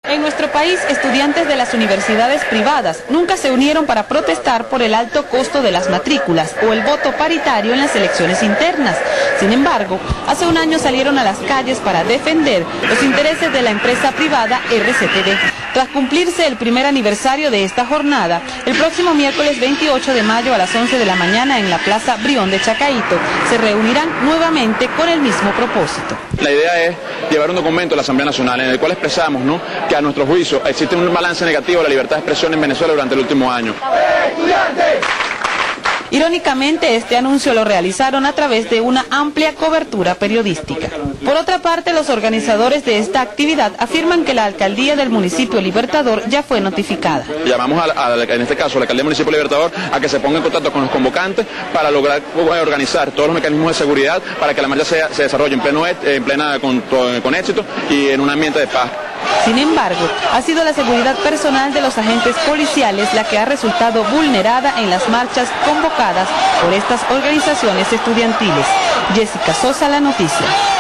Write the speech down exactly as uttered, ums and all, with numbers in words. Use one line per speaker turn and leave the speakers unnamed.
En nuestro país, estudiantes de las universidades privadas nunca se unieron para protestar por el alto costo de las matrículas o el voto paritario en las elecciones internas. Sin embargo, hace un año salieron a las calles para defender los intereses de la empresa privada R C T V. Tras cumplirse el primer aniversario de esta jornada, el próximo miércoles veintiocho de mayo a las once de la mañana en la Plaza Brión de Chacaito, se reunirán nuevamente con el mismo propósito.
La idea es llevar un documento a la Asamblea Nacional en el cual expresamos, ¿no?, que a nuestro juicio existe un balance negativo de la libertad de expresión en Venezuela durante el último año.
Irónicamente, este anuncio lo realizaron a través de una amplia cobertura periodística. Por otra parte, los organizadores de esta actividad afirman que la alcaldía del municipio Libertador ya fue notificada.
Llamamos, a, a, en este caso, a la alcaldía del municipio Libertador a que se ponga en contacto con los convocantes para lograr organizar todos los mecanismos de seguridad para que la marcha se, se desarrolle en, pleno, en plena con, con éxito y en un ambiente de paz.
Sin embargo, ha sido la seguridad personal de los agentes policiales la que ha resultado vulnerada en las marchas convocadas por estas organizaciones estudiantiles. Jessica Sosa, La Noticia.